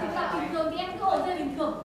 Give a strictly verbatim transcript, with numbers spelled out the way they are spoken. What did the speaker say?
Thực ra bình thường thì em cứ ồ lên bình thường.